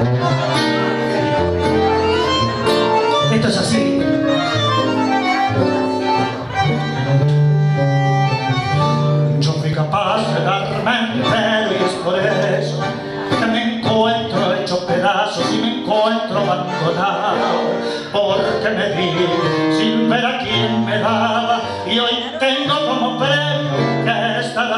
Esto es así. Yo fui capaz de darme entero y es por eso que me encuentro hecho pedazos y me encuentro abandonado, porque me di sin ver a quién me daba y hoy tengo como premio que estar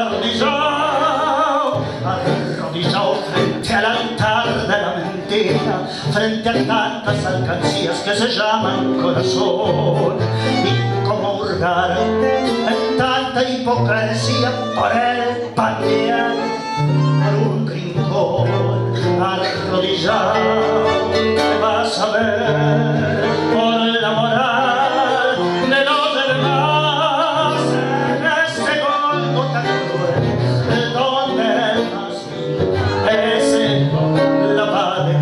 arrodillado frente al altar de la mentira, frente a tantas alcancías que se llaman corazón, y como hurgar en tanta hipocresía por el panteón, por un rincón arrodillado. Te vas a ver por la moral de los demás en ese Gólgota cruel, donde el más ese la va de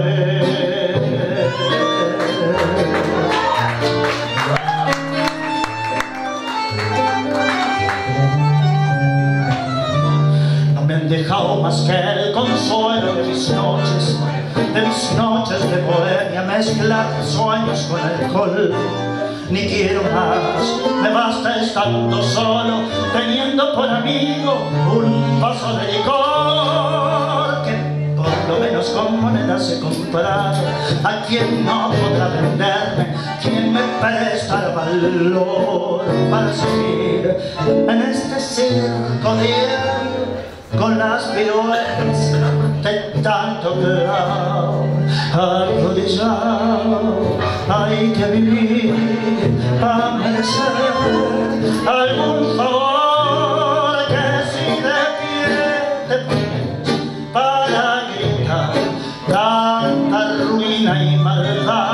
No me han dejado más que el consuelo de mis noches de bohemia, mezclar sueños con alcohol. Ni quiero más, me basta estando solo, teniendo por amigo un vaso de licor que por lo menos con monedas he comprado. A quien no podrá venderme, quien me presta el valor para seguir en este circo diario con las piruetas de tanto grado. Arrodillado hay que vivir para merecer algún favor, que si de pie te pones para gritar tanta ruina y maldad.